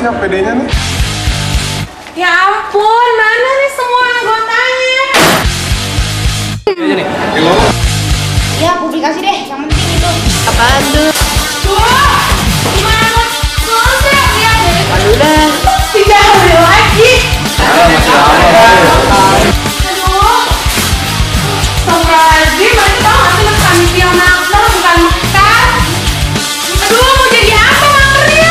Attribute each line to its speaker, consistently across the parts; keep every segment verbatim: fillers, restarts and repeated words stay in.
Speaker 1: sih A P D-nya nih?
Speaker 2: Ya ampun, mana nih semua anggotanya?
Speaker 1: Ini nih.
Speaker 3: Ya, publikasi deh, yang penting itu.
Speaker 2: Apaan tuh? Tuh, gimana lo? Selesai ya deh.
Speaker 4: Aduh dah.
Speaker 2: Tidak boleh lagi.
Speaker 1: Masih lama.
Speaker 2: Aduh, Astagfirullahaladzim, masih tau gak sih mas panitia makan bukan makan? Aduh, mau jadi apa makernya?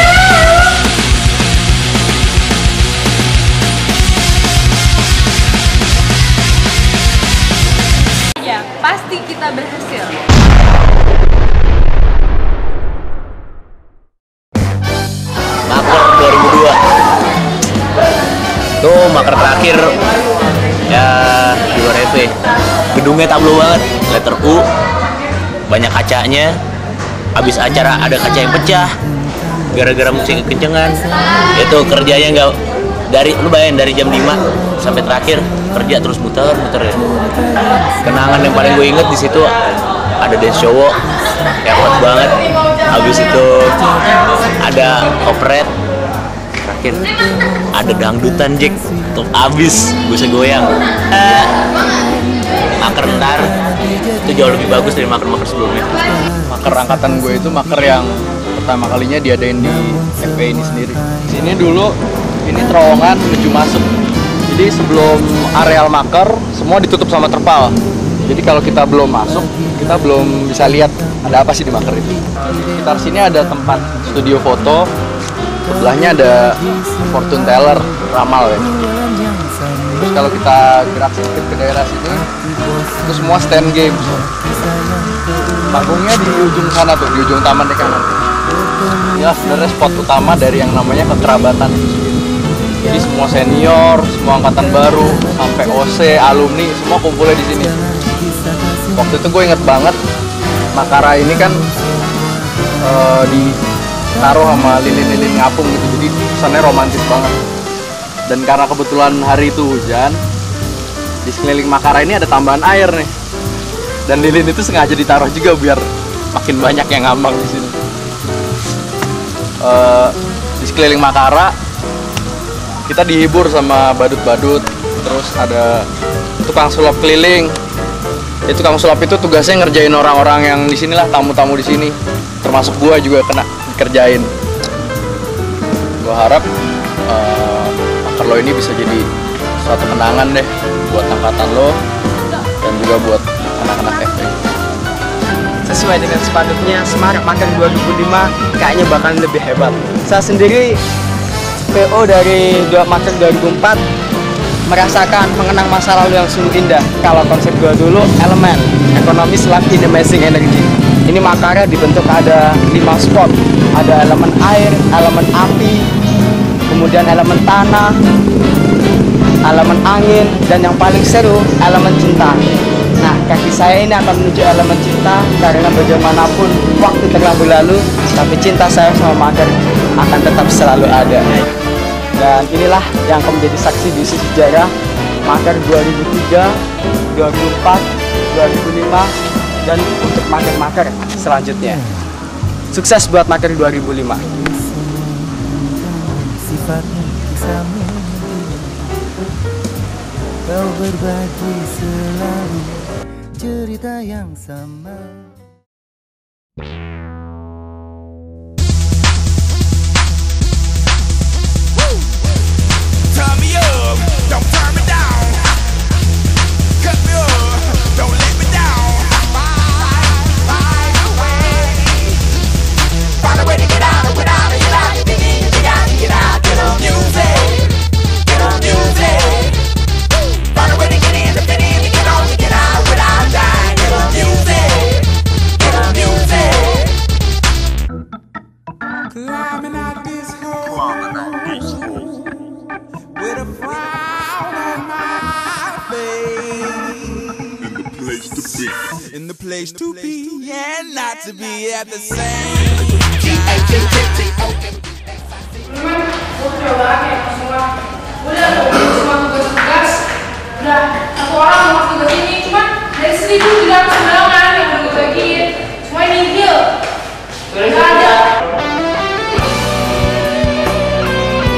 Speaker 2: Ya, pasti kita berhasil.
Speaker 5: Maker dua ribu dua tuh maker terakhir ya di luar R V. Gedungnya tablo banget, letter U, banyak kacanya. Habis acara ada kaca yang pecah gara-gara musik kencengan. Itu kerjanya nggak dari lu bayangin dari jam lima sampai terakhir kerja terus muter muter ya. Kenangan yang paling gue inget di situ ada dance show, hebat banget. Habis itu ada operet, terakhir ada dangdutan Jack, top abis, bisa goyang. Eh, maker ntar itu jauh lebih bagus dari maker-maker sebelumnya.
Speaker 6: Maker angkatan gue itu maker yang pertama kalinya diadain di F P ini sendiri. Sini dulu ini terowongan menuju masuk. Jadi sebelum areal maker semua ditutup sama terpal. Jadi kalau kita belum masuk, kita belum bisa lihat ada apa sih di maker itu. Sekitar sini ada tempat studio foto, sebelahnya ada fortune teller, ramal ya. Terus kalau kita gerak sedikit ke daerah sini, itu semua stand games. Panggungnya di ujung sana tuh, di ujung taman di kanan. Ya sebenarnya spot utama dari yang namanya kekerabatan itu sendiri. Jadi semua senior, semua angkatan baru, sampai O C, alumni, semua kumpulnya di sini. Waktu itu gue inget banget, Makara ini kan uh, ditaruh sama lilin-lilin ngapung gitu, jadi kesannya romantis banget. Dan karena kebetulan hari itu hujan, di sekeliling Makara ini ada tambahan air nih. Dan lilin itu sengaja ditaruh juga biar makin banyak yang ngambang di sini. Uh, di sekeliling Makara kita dihibur sama badut-badut, terus ada tukang sulap keliling. Itu tukang sulap itu tugasnya ngerjain orang-orang yang di sinilah, tamu-tamu di sini, termasuk gua juga kena dikerjain. Gua harap uh, maker lo ini bisa jadi suatu kenangan deh buat angkatan lo dan juga buat anak-anak F P.
Speaker 4: Sesuai dengan sepatutnya, Semarang Maker dua ribu lima kayaknya bakal lebih hebat. Saya sendiri P O dari dua Maker dua ribu empat merasakan mengenang masa lalu yang sungguh indah. Kalau konsep gua dulu elemen ekonomi slash amazing energy. Ini Makara dibentuk ada lima spot, ada elemen air, elemen api, kemudian elemen tanah, elemen angin, dan yang paling seru elemen cinta. Nah, kaki saya ini akan menuju elemen cinta karena bagaimanapun waktu terlalu lalu, tapi cinta saya sama Maker akan tetap selalu ada. Dan inilah yang akan menjadi saksi di sejarah Maker dua ribu tiga, dua ribu empat, dua ribu lima, dan untuk Maker-Maker selanjutnya. Sukses buat Maker dua ribu lima.
Speaker 7: Kau berbagi selalu cerita yang sama.
Speaker 8: Turn me up, don't turn me down. Cut me up, don't let me down. Find, find a way. Find a way to get out, get out, get out, get in, get out, get out. Get on music, get on music. Find a way to get in, to fit in, to get on, to get out without dying. Get on music, get on music. Climbing out this hole. Climbing out this hole. With a frown on my face. In the place to be. In the place to be and not to be at the same time.
Speaker 2: Udah kayak semua. Udah semua tugas-tugas. Udah satu orang mau tugas ini, cuman dari seribu tiga ratus sembilan yang udah gue bagiin. Semua nihil. Gak ada.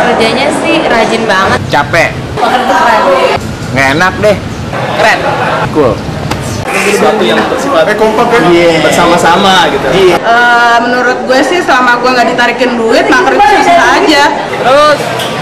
Speaker 9: kerjanya sih rajin banget.
Speaker 5: Capek?
Speaker 9: Keren.
Speaker 5: Nggak enak deh. Keren. Cool.
Speaker 1: Sesuatu yang bersifat yeah. bersama-sama gitu. Yeah.
Speaker 10: Uh, menurut gue sih selama gue nggak ditarikin duit, maker itu susah aja.
Speaker 5: Terus?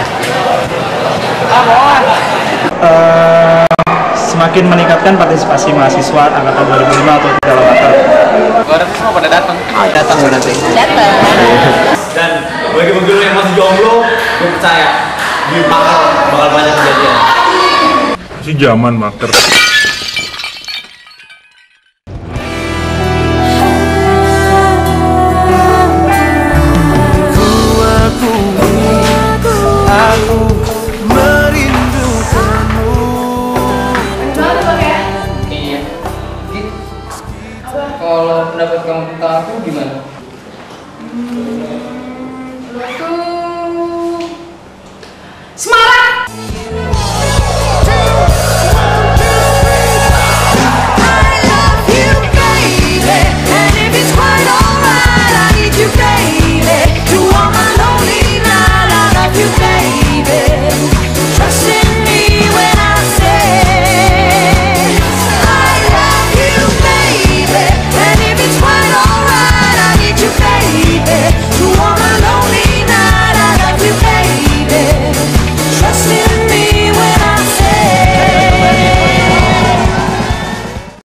Speaker 11: Uh, semakin meningkatkan partisipasi mahasiswa angkatan dua ribu lima untuk dalam maker.
Speaker 6: Orang semua pada datang.
Speaker 5: Ah, datang nanti.
Speaker 9: Datang.
Speaker 1: Dan bagi-bagi lu yang masih jomblo, gue percaya di bakal bakal banyak kejadian.
Speaker 11: Si zaman maker.